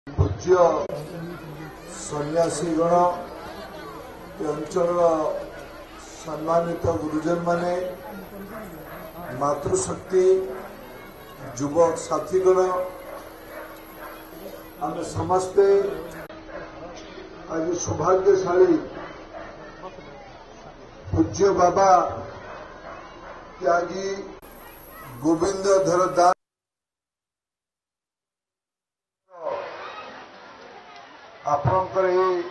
पूज्य सन्यासीगण अंचल सम्मानित गुरुजन माने मातृशक्ति युवक साथीगण आम समस्ते आज सौभाग्यशाली पूज्य बाबा त्यागी गोविंदधर दास आपणकर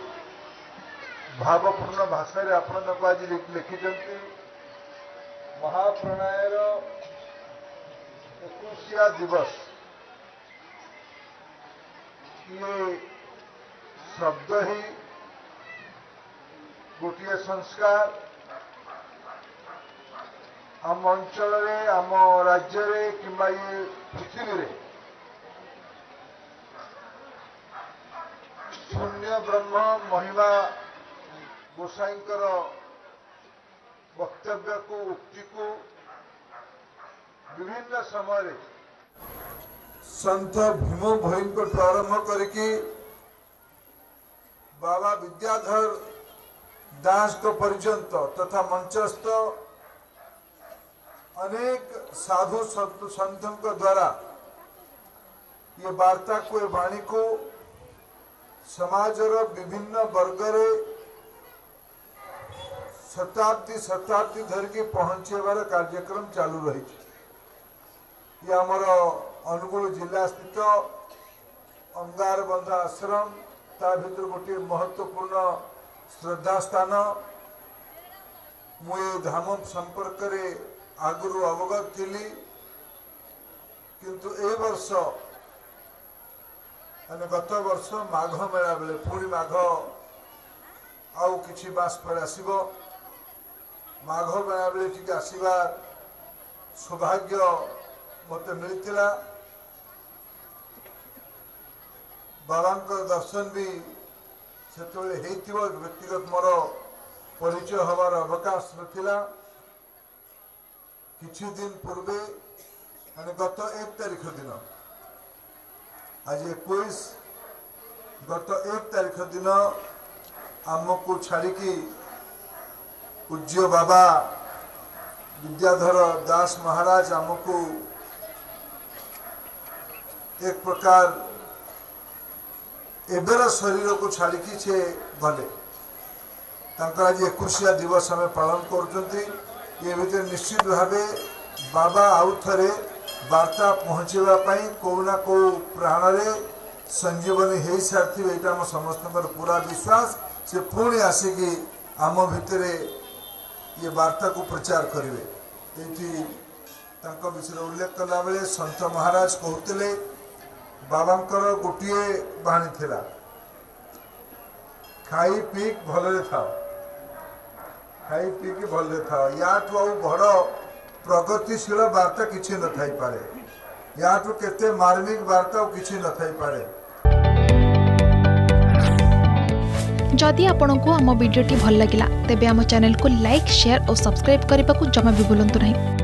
भावपूर्ण भाषा आपण आज लिखिंट महाप्रणायर 21 दिवस ये शब्द ही गोटे संस्कार आम अंचल आम राज्य किंबा ये पृथ्वी रे शून्य ब्रह्म महिमा गोसाईंकर वक्तव्य को उक्ति को विभिन्न समय संत भीम भोई को आरंभ करके बाबा विद्याधर दास को पर्यंत तथा मंचस्थ अनेक साधु संतों द्वारा ये वार्ता को ये वाणी को समाजर विभिन्न वर्गर शताब्दी धरिकी पहुंचेबार कार्यक्रम चालू रही। ये आमर अनुगुल जिला स्थित अंगारबंधा आश्रम ता भीतर गोटे महत्वपूर्ण श्रद्धा स्थान मुझे धाम संपर्क आगुरी अवगत थी किंतु ए वर्ष गत वर्ष माघ मेला बेले पुणी माघ आउ किछि मास पर आसीबो माघ मेला बेले टिके आसीबा सौभाग्य मते मिलतिला बाबांकर दर्शन भी सेतबेले हेतिबो व्यक्तिगत मोर परिचय हबार अवकाश नथिला किछि दिन पूर्वे गत 1 तारीख दिन आज 21 गत 1 तारीख दिन आमको छाड़िकी पूज्य बाबा विद्याधर दास महाराज आमको एक प्रकार एबर शरीर को छाड़िकी से गले आज 21 दिवस आम पालन कर निश्चित भाव बाबा आउ थे वार्ता पहुँचवाई कौना कौ प्राण रे संजीवनी हो सारी यहाँ समस्त पूरा विश्वास से पुणी आसिकी आम भितर ये वार्ता को प्रचार करेंगे ये विषय उल्लेख कला बेले संत महाराज कहते बाबांकर गोटे बाणी थिला खाई पीक भलरे था खाई पीक भलरे था या बड़ प्रगतिशील वार्ता किसी न थाई पारे या केते मार्मिक वार्ता किसी न थाई पारे। जदि आपंक आम भिडी भल लगा तेब आम चैनल को लाइक शेयर और सब्सक्राइब करने को जमा भी भूलु नहीं।